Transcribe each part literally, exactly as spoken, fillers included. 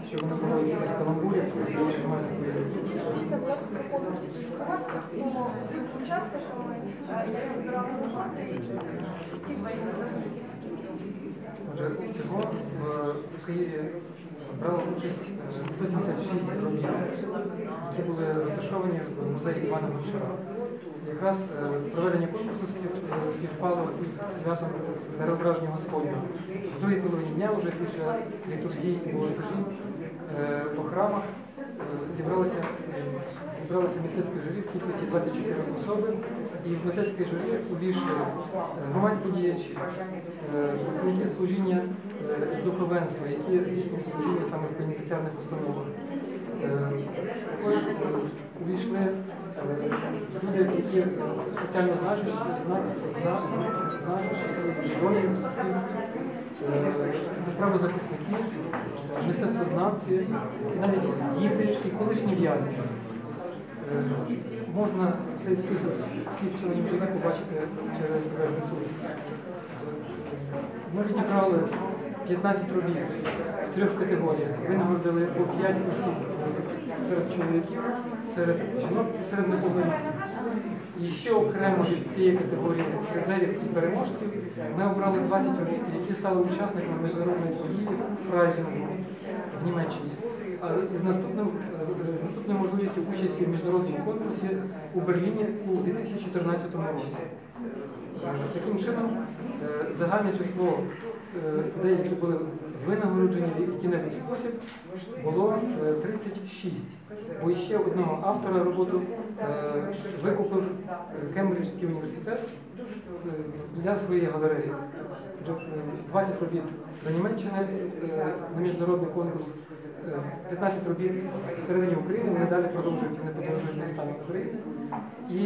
щоб не було якихось каламбурів, що я ще маю свої Скажіть, будь ласка, про конкурс, який відбувався, хто учасниками, як вибирали роботи, і скільки взагалі кількість? Отже, всього в Києві брало участь сто сімдесят шість робіт, які були розташовані в музеї Івана Гончара. Якраз проведення конкурсу співпало із святом Переображення Господня. В другій половині дня, вже після літургії і богослужінь, по храмах зібралося, зібралося мистецьке журі в кількості двадцять чотири особи, і в мистецьке журі увійшли громадські діячі, представники служіння з духовенства, які здійснюють служіння саме в пенітенціарних установах. Також увійшли люди, які соціально значущі, воїни в суспільстві, правозахисники, мистецтвознавці, і навіть діти і колишні в'язні. Можна цей список всіх членів журі побачити через веб-ресурс. Ми відібрали п'ятнадцять робіт в трьох категоріях. Винагородили по п'ять осіб серед чоловіків, серед жінок і серед неповнолітніх. І ще окремо від цієї категорії призерів і переможців ми обрали двадцять робіт, які стали учасниками міжнародної події Фрайзінгу в Німеччині. А з наступним, з наступною можливістю участі в міжнародному конкурсі у Берліні у дві тисячі чотирнадцятому році. Таким чином, загальне число людей, які були винагороджені в який-небудь спосіб, було тридцять шість. Бо ще одного автора роботу викупив Кембриджський університет для своєї галереї. двадцять робіт до Німеччини на міжнародний конкурс, п'ятнадцять робіт всередині України, вони далі продовжують, вони подорожують на стані України. І,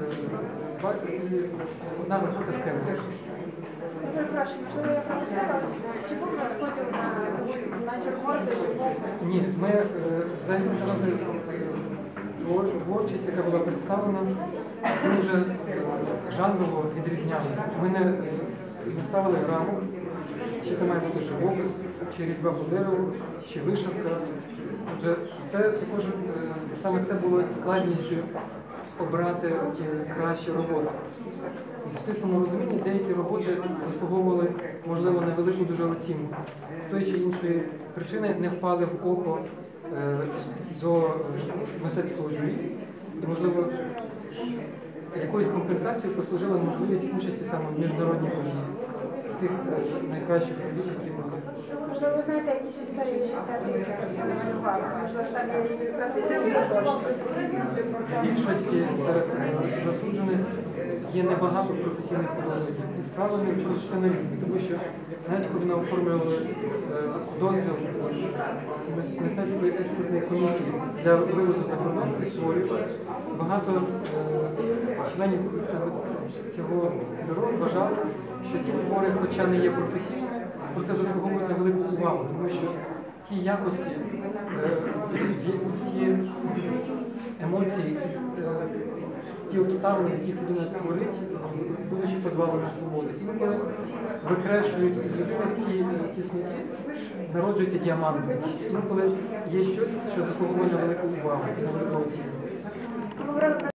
і одна робота в Кембриджі. Прошу, можливо, я пропустила, чи був розподіл на чергові чи конкурс? Ні, ми взагалі сказати, творчість, яка була представлена, дуже жанрово відрізнялася. Ми не, не ставили граму, чи це має бути живопис, чи різьба по дереву, чи вишивка. Отже, це також саме це було складністю обрати кращу роботу. В стислому розумінні деякі роботи заслуговували, можливо, невелику дуже оцінку. З тої чи іншої причини не впали в око е, до мистецького журі. І, можливо, якоюсь компенсацією послужила можливість участі саме в міжнародній події тих найкращих робіт, які були. Можливо, ви знаєте якісь історії життя тих, хто це намалював? Можливо, там є якісь професійні художники? В більшості серед засуджених є небагато професійних художників. І справа не в професіоналізмі, тому що навіть коли ми оформлювали дозвіл мистецької експертної комісії для вивозу за кордон цих творів, багато членів цього бюро вважали, що ті твори, хоча не є професійними, проте заслуговують на велику увагу, тому що ті якості, ті емоції, ті обставини, які людина творить, будучи позбавлена свободи. Інколи викрешують із людини в тій тісноті, народжуються діаманти. Інколи є щось, що заслуговує на велику увагу, на велику оцінку.